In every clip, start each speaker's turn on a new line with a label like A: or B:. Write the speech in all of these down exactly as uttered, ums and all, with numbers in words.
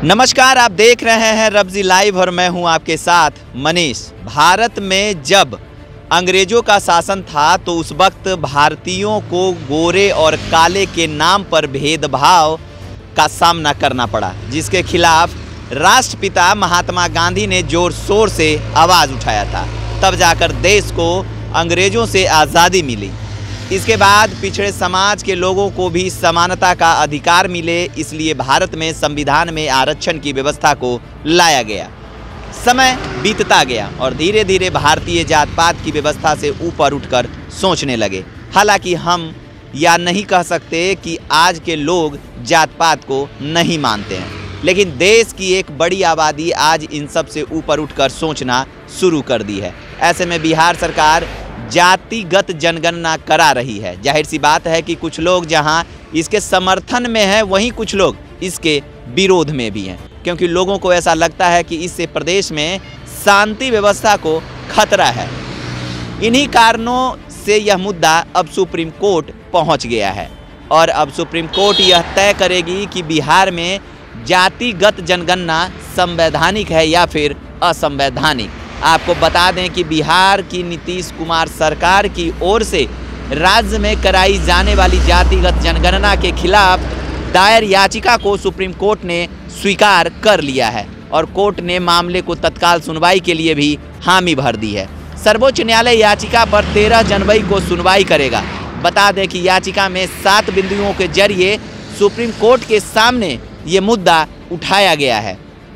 A: नमस्कार, आप देख रहे हैं रब्जी लाइव और मैं हूं आपके साथ मनीष। भारत में जब अंग्रेजों का शासन था तो उस वक्त भारतीयों को गोरे और काले के नाम पर भेदभाव का सामना करना पड़ा, जिसके खिलाफ राष्ट्रपिता महात्मा गांधी ने जोर शोर से आवाज़ उठाया था। तब जाकर देश को अंग्रेजों से आज़ादी मिली। इसके बाद पिछड़े समाज के लोगों को भी समानता का अधिकार मिले, इसलिए भारत में संविधान में आरक्षण की व्यवस्था को लाया गया। समय बीतता गया और धीरे धीरे भारतीय जात पात की व्यवस्था से ऊपर उठकर सोचने लगे। हालांकि हम या नहीं कह सकते कि आज के लोग जात पात को नहीं मानते हैं, लेकिन देश की एक बड़ी आबादी आज इन सब से ऊपर उठकर सोचना शुरू कर दी है। ऐसे में बिहार सरकार जातिगत जनगणना करा रही है। जाहिर सी बात है कि कुछ लोग जहां इसके समर्थन में हैं, वहीं कुछ लोग इसके विरोध में भी हैं, क्योंकि लोगों को ऐसा लगता है कि इससे प्रदेश में शांति व्यवस्था को खतरा है। इन्हीं कारणों से यह मुद्दा अब सुप्रीम कोर्ट पहुंच गया है और अब सुप्रीम कोर्ट यह तय करेगी कि बिहार में जातिगत जनगणना संवैधानिक है या फिर असंवैधानिक। आपको बता दें कि बिहार की नीतीश कुमार सरकार की ओर से राज्य में कराई जाने वाली जातिगत जनगणना के खिलाफ दायर याचिका को सुप्रीम कोर्ट ने स्वीकार कर लिया है और कोर्ट ने मामले को तत्काल सुनवाई के लिए भी हामी भर दी है। सर्वोच्च न्यायालय याचिका पर तेरह जनवरी को सुनवाई करेगा। बता दें कि याचिका में सात बिंदुओं के जरिए सुप्रीम कोर्ट के सामने ये मुद्दा उठाया गया है।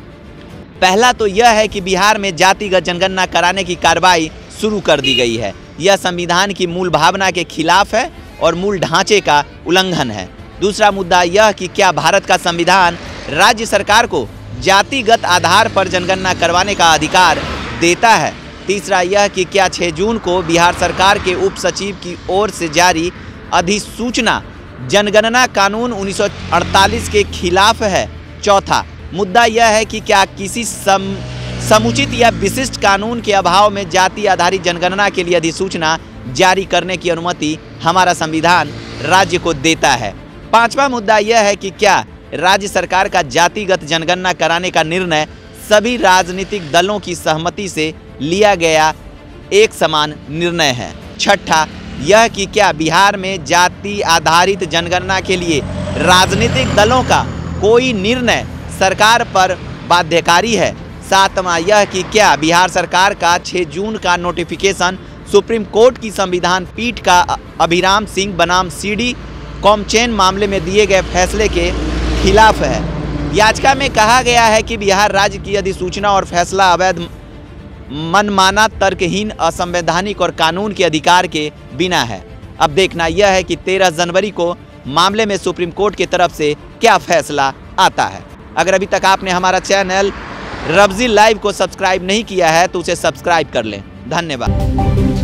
A: पहला तो यह है कि बिहार में जातिगत जनगणना कराने की कार्रवाई शुरू कर दी गई है। यह संविधान की मूल भावना के खिलाफ है और मूल ढांचे का उल्लंघन है। दूसरा मुद्दा यह कि क्या भारत का संविधान राज्य सरकार को जातिगत आधार पर जनगणना करवाने का अधिकार देता है। तीसरा यह कि क्या छह जून को बिहार सरकार के उप सचिव की ओर से जारी अधिसूचना जनगणना कानून उन्नीस सौ अड़तालीस के खिलाफ है। चौथा मुद्दा यह है कि क्या किसी सम समुचित या विशिष्ट कानून के अभाव में जाति आधारित जनगणना के लिए अधिसूचना जारी करने की अनुमति हमारा संविधान राज्य को देता है। पांचवा मुद्दा यह है कि क्या राज्य सरकार का जातिगत जनगणना कराने का निर्णय सभी राजनीतिक दलों की सहमति से लिया गया एक समान निर्णय है। छठा यह कि क्या बिहार में जाति आधारित जनगणना के लिए राजनीतिक दलों का कोई निर्णय सरकार पर बाध्यकारी है। सातवां यह कि क्या बिहार सरकार का छह जून का नोटिफिकेशन सुप्रीम कोर्ट की संविधान पीठ का अभिराम सिंह बनाम सीडी कॉमचेन मामले में दिए गए फैसले के खिलाफ है। याचिका में कहा गया है कि बिहार राज्य की अधिसूचना और फैसला अवैध, मनमाना, तर्कहीन, असंवैधानिक और कानून के अधिकार के बिना है। अब देखना यह है कि तेरह जनवरी को मामले में सुप्रीम कोर्ट की तरफ से क्या फैसला आता है। अगर अभी तक आपने हमारा चैनल रब्जी लाइव को सब्सक्राइब नहीं किया है तो उसे सब्सक्राइब कर लें। धन्यवाद।